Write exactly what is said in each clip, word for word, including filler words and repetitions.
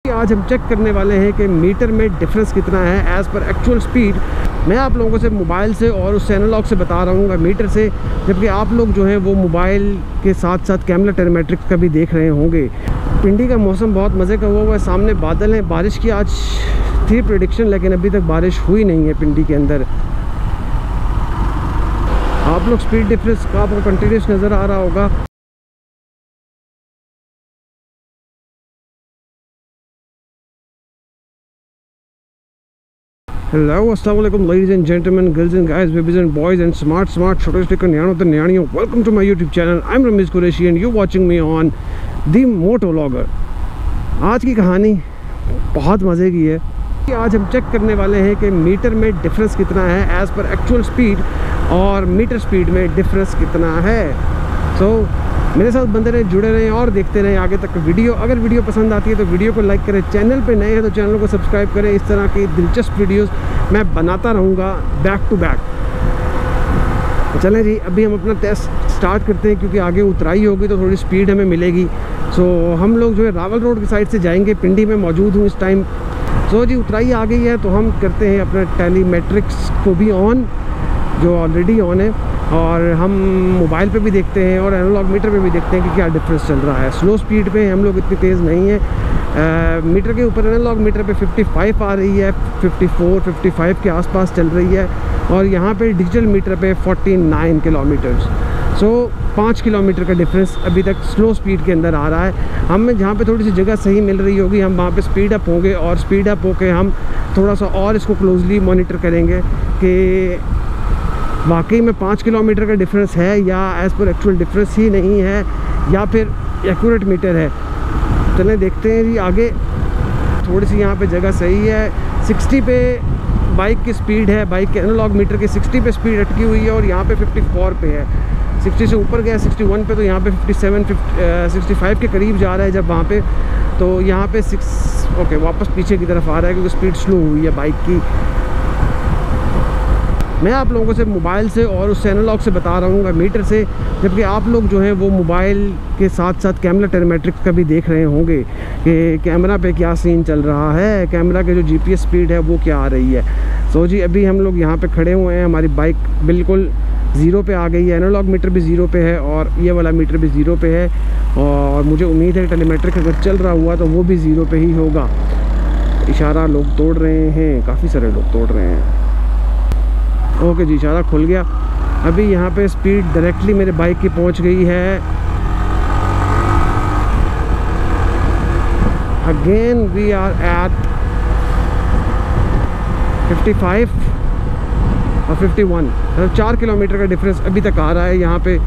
आज हम चेक करने वाले हैं कि मीटर में डिफरेंस कितना है एज़ पर एक्चुअल स्पीड। मैं आप लोगों से मोबाइल से और उस एनालॉग से बता रहा हूँ मीटर से, जबकि आप लोग जो हैं वो मोबाइल के साथ साथ कैमरा टेरीमेट्रिक्स का भी देख रहे होंगे। पिंडी का मौसम बहुत मज़े का हुआ हुआ है, सामने बादल हैं। बारिश की आज थी प्रेडिक्शन, लेकिन अभी तक बारिश हुई नहीं है पिंडी के अंदर। आप लोग स्पीड डिफरेंस का आपको कंटिन्यूस नज़र आ रहा होगा। Hello, assalamualaikum ladies and gentlemen, girls and guys, babies and boys and smart smart छोटे छोटे कन्याणों तो न्याणियों, welcome to my YouTube channel. I'm Ramiz Qureshi and you're watching me on the Motovlogger. आज की कहानी बहुत मज़े की है। आज हम चेक करने वाले हैं कि मीटर में डिफरेंस कितना है एज़ पर एक्चुअल स्पीड और मीटर स्पीड में डिफरेंस कितना है। सो so, मेरे साथ बंदे रहे, जुड़े रहें और देखते रहें आगे तक वीडियो। अगर वीडियो पसंद आती है तो वीडियो को लाइक करें, चैनल पे नए हैं तो चैनल को सब्सक्राइब करें। इस तरह की दिलचस्प वीडियोस मैं बनाता रहूँगा बैक टू बैक। तो चलें जी, अभी हम अपना टेस्ट स्टार्ट करते हैं, क्योंकि आगे उतराई होगी तो थोड़ी स्पीड हमें मिलेगी। सो हम लोग जो है रावल रोड की साइड से जाएंगे। पिंडी में मौजूद हूँ इस टाइम। सो जी, उतराई आ गई है तो हम करते हैं अपना टेलीमेट्रिक्स को भी ऑन, जो ऑलरेडी ऑन है, और हम मोबाइल पे भी देखते हैं और एनालॉग मीटर पे भी देखते हैं कि क्या डिफरेंस चल रहा है। स्लो स्पीड पे हम लोग इतनी तेज़ नहीं है। आ, मीटर के ऊपर एनालॉग मीटर पे पचपन आ रही है, चौवन, पचपन के आसपास चल रही है, और यहाँ पे डिजिटल मीटर पे उनचास किलोमीटर्स। सो पाँच किलोमीटर का डिफरेंस अभी तक स्लो स्पीड के अंदर आ रहा है। हमें जहाँ पे थोड़ी सी जगह सही मिल रही होगी हम वहाँ पे स्पीड अप होंगे, और स्पीड अप होके हम थोड़ा सा और इसको क्लोजली मॉनिटर करेंगे कि वाकई में पाँच किलोमीटर का डिफरेंस है या एज़ पर एक्चुअल डिफरेंस ही नहीं है, या फिर एक्यूरेट मीटर है। चलें देखते हैं जी आगे। थोड़ी सी यहाँ पे जगह सही है। साठ पे बाइक की स्पीड है, बाइक के एनालॉग मीटर की साठ पे स्पीड अटकी हुई है, और यहाँ पे चौवन पे है। साठ से ऊपर गया इकसठ पे, तो यहाँ पे सत्तावन, पैंसठ के करीब जा रहा है जब वहाँ पे, तो यहाँ पे सिक्स ओके वापस पीछे की तरफ आ रहा है क्योंकि स्पीड स्लो हुई है बाइक की। मैं आप लोगों से मोबाइल से और उस एनालॉग से बता रहा हूँ मीटर से, जबकि आप लोग जो हैं वो मोबाइल के साथ साथ कैमरा टेरीमेट्रिक्स का भी देख रहे होंगे कि कैमरा पे क्या सीन चल रहा है, कैमरा के जो जीपीएस स्पीड है वो क्या आ रही है। सो जी, अभी हम लोग यहाँ पे खड़े हुए हैं, हमारी बाइक बिल्कुल ज़ीरो पे आ गई है, एनालॉग मीटर भी ज़ीरो पे है और ये वाला मीटर भी ज़ीरो पे है, और मुझे उम्मीद है कि टेलीमेट्रिक अगर चल रहा हुआ तो वो भी ज़ीरो पे ही होगा। इशारा लोग तोड़ रहे हैं, काफ़ी सारे लोग तोड़ रहे हैं। ओके जी, इशारा खुल गया। अभी यहाँ पे स्पीड डायरेक्टली मेरे बाइक की पहुँच गई है। अगेन वी आर एट पचपन और इक्यावन, मतलब चार किलोमीटर का डिफरेंस अभी तक आ रहा है यहाँ पे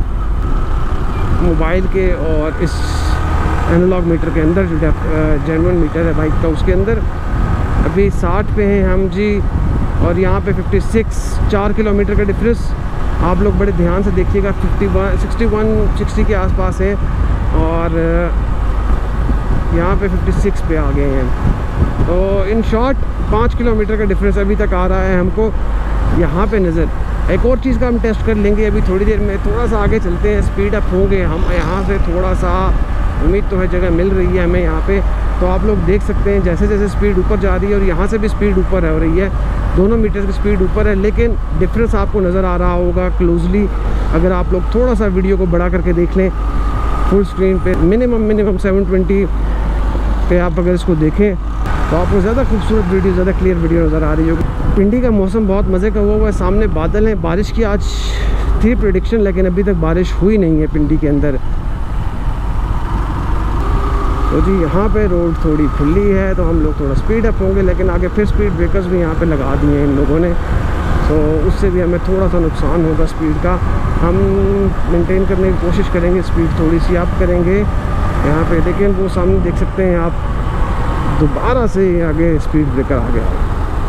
मोबाइल के और इस एनालॉग मीटर के अंदर, जो जेन्युइन मीटर है बाइक का उसके अंदर। अभी साठ पे हैं हम जी, और यहाँ पे छप्पन, चार किलोमीटर का डिफरेंस। आप लोग बड़े ध्यान से देखिएगा, इक्यावन, इकसठ, साठ के आसपास है, और यहाँ पे छप्पन पे आ गए हैं। तो इन शॉर्ट पाँच किलोमीटर का डिफरेंस अभी तक आ रहा है हमको यहाँ पे नज़र। एक और चीज़ का हम टेस्ट कर लेंगे अभी थोड़ी देर में। थोड़ा सा आगे चलते हैं, स्पीड अप होंगे हम यहाँ से थोड़ा सा, उम्मीद तो है जगह मिल रही है हमें यहाँ पे। तो आप लोग देख सकते हैं जैसे जैसे स्पीड ऊपर जा रही है, और यहाँ से भी स्पीड ऊपर हो रही है, दोनों मीटर की स्पीड ऊपर है, लेकिन डिफरेंस आपको नज़र आ रहा होगा क्लोजली अगर आप लोग थोड़ा सा वीडियो को बड़ा करके देख लें। फुल स्क्रीन पे मिनिमम मिनिमम सेवन ट्वेंटी पे आप अगर इसको देखें तो आपको ज़्यादा खूबसूरत वीडियो, ज़्यादा क्लियर वीडियो नज़र आ रही होगी। पिंडी का मौसम बहुत मज़े का हुआ हुआ है, सामने बादल हैं। बारिश की आज थी प्रेडिक्शन, लेकिन अभी तक बारिश हुई नहीं है पिंडी के अंदर। तो जी, यहाँ पे रोड थोड़ी खुली है तो हम लोग थोड़ा स्पीड अप होंगे, लेकिन आगे फिर स्पीड ब्रेकर्स भी यहाँ पे लगा दिए हैं इन लोगों ने, तो उससे भी हमें थोड़ा सा नुकसान होगा स्पीड का। हम मेंटेन करने की कोशिश करेंगे, स्पीड थोड़ी सी अप करेंगे यहाँ पे, लेकिन वो सामने देख सकते हैं आप, दोबारा से आगे स्पीड ब्रेकर आ गया।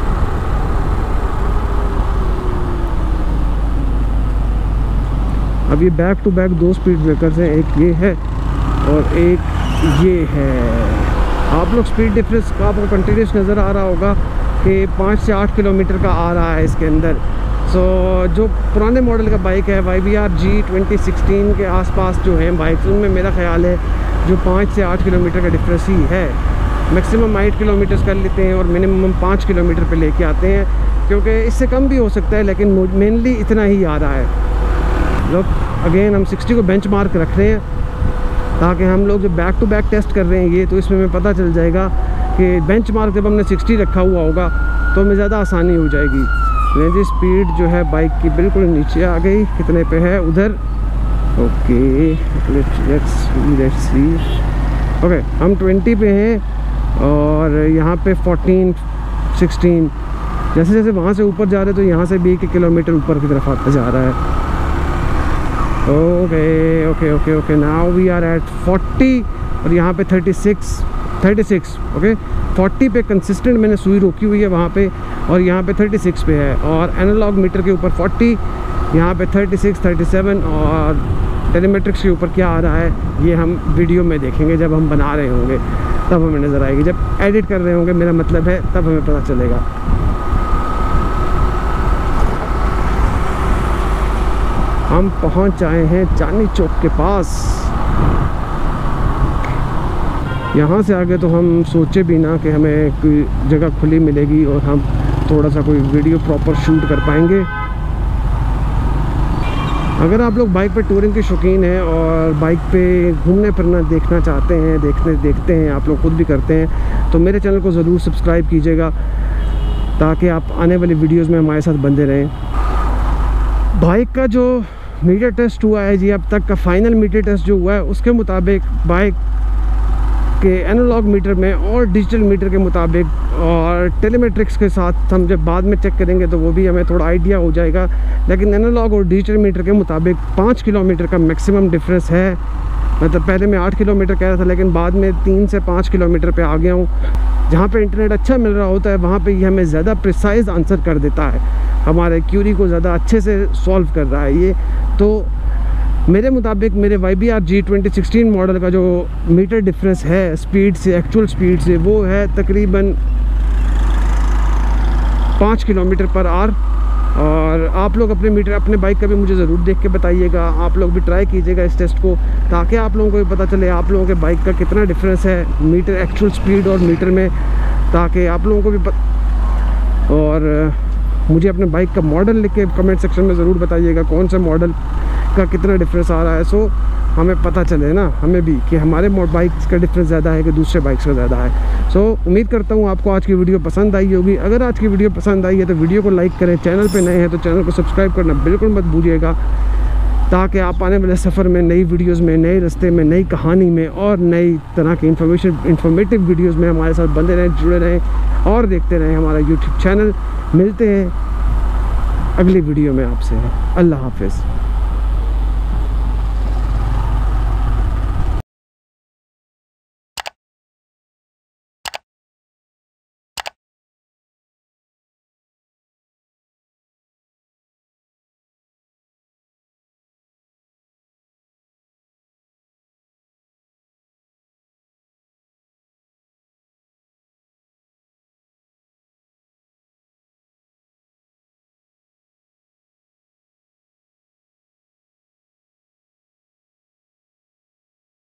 अब ये बैक टू बैक दो स्पीड ब्रेकर्स हैं, एक ये है और एक ये है। आप लोग स्पीड डिफरेंस का आपको कंटिन्यूस नज़र आ रहा होगा कि पाँच से आठ किलोमीटर का आ रहा है इसके अंदर। सो so, जो पुराने मॉडल का बाइक है Y B R G twenty sixteen के आसपास जो है बाइक्स, उनमें मेरा ख्याल है जो पाँच से आठ किलोमीटर का डिफरेंस ही है। मैक्सिमम आठ किलोमीटर्स कर लेते हैं और मिनिमम पाँच किलोमीटर पे लेके आते हैं, क्योंकि इससे कम भी हो सकता है, लेकिन मेनली इतना ही आ रहा है। लोग अगेन हम साठ को बेंच मार्क रख रहे हैं, ताकि हम लोग जो बैक टू बैक टेस्ट कर रहे हैं ये, तो इसमें हमें पता चल जाएगा कि बेंच मार्क जब हमने साठ रखा हुआ होगा तो हमें ज़्यादा आसानी हो जाएगी। मेरी स्पीड जो है बाइक की बिल्कुल नीचे आ गई, कितने पे है उधर, okay let's let's see, okay हम ट्वेंटी पे हैं और यहाँ पे फोर्टीन सिक्सटीन, जैसे जैसे वहाँ से ऊपर जा रहे हैं तो यहाँ से भी एक किलोमीटर ऊपर की तरफ आता जा रहा है। Okay okay okay okay now we are at forty और यहाँ पे thirty six thirty six okay forty पे कंसिस्टेंट मैंने सुई रोकी हुई है वहाँ पे, और यहाँ पे थर्टी सिक्स पे है, और एनालॉग मीटर के ऊपर फोर्टी, यहाँ पे थर्टी सिक्स थर्टी सेवन, और टेलीमेट्रिक्स के ऊपर क्या आ रहा है ये हम वीडियो में देखेंगे जब हम बना रहे होंगे, तब हमें नज़र आएगी। जब एडिट कर रहे होंगे मेरा मतलब है, तब हमें पता चलेगा। हम पहुंच आए हैं चांदनी चौक के पास। यहाँ से आगे तो हम सोचे भी ना कि हमें कोई जगह खुली मिलेगी और हम थोड़ा सा कोई वीडियो प्रॉपर शूट कर पाएंगे। अगर आप लोग बाइक पे टूरिंग के शौकीन हैं और बाइक पे घूमने फिरना देखना चाहते हैं, देखने देखते हैं, आप लोग खुद भी करते हैं, तो मेरे चैनल को ज़रूर सब्सक्राइब कीजिएगा, ताकि आप आने वाली वीडियोस में हमारे साथ बंधे रहें। बाइक का जो मीटर टेस्ट हुआ है जी, अब तक का फाइनल मीटर टेस्ट जो हुआ है उसके मुताबिक बाइक के एनालॉग मीटर में और डिजिटल मीटर के मुताबिक और टेलीमेट्रिक्स के साथ हम जब बाद में चेक करेंगे तो वो भी हमें थोड़ा आइडिया हो जाएगा, लेकिन एनालॉग और डिजिटल मीटर के मुताबिक पाँच किलोमीटर का मैक्सिमम डिफरेंस है। मतलब पहले मैं आठ किलोमीटर कह रहा था, लेकिन बाद में तीन से पाँच किलोमीटर पे आ गया हूँ। जहाँ पे इंटरनेट अच्छा मिल रहा होता है वहाँ पे ये हमें ज़्यादा प्रिसाइज आंसर कर देता है, हमारे क्यूरी को ज़्यादा अच्छे से सॉल्व कर रहा है ये। तो मेरे मुताबिक मेरे Y B R G twenty sixteen model का जो मीटर डिफरेंस है स्पीड से, एक्चुअल स्पीड से, वो है तकरीबन पाँच किलोमीटर पर आवर। और आप लोग अपने मीटर अपने बाइक का भी मुझे ज़रूर देख के बताइएगा, आप लोग भी ट्राई कीजिएगा इस टेस्ट को, ताकि आप लोगों को भी पता चले आप लोगों के बाइक का कितना डिफरेंस है मीटर एक्चुअल स्पीड और मीटर में, ताकि आप लोगों को भी पता। और मुझे अपने बाइक का मॉडल लिख के कमेंट सेक्शन में ज़रूर बताइएगा कौन सा मॉडल का कितना डिफरेंस आ रहा है, सो हमें पता चले ना हमें भी कि हमारे बाइक्स का डिफरेंस ज़्यादा है कि दूसरे बाइक्स का ज़्यादा है। सो उम्मीद करता हूँ आपको आज की वीडियो पसंद आई होगी। अगर आज की वीडियो पसंद आई है तो वीडियो को लाइक करें, चैनल पे नए हैं तो चैनल को सब्सक्राइब करना बिल्कुल मत भूलिएगा, ताकि आप आने वाले सफ़र में नई वीडियोज़ में, नए रास्ते में, नई कहानी में और नई तरह की इन्फॉर्मेशन इन्फॉर्मेटिव वीडियोज़ में हमारे साथ बंधे रहें, जुड़े रहें और देखते रहें हमारा यूट्यूब चैनल। मिलते हैं अगली वीडियो में आपसे। अल्लाह हाफ़िज़।